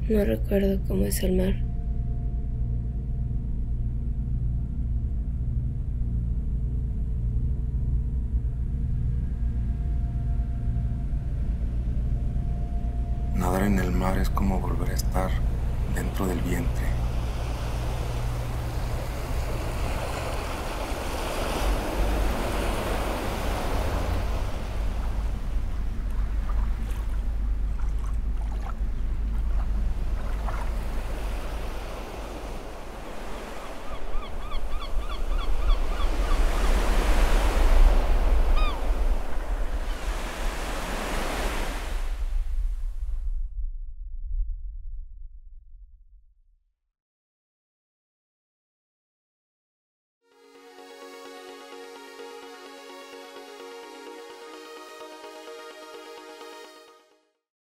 No recuerdo cómo es el mar. Nadar en el mar es como volver a estar dentro del vientre.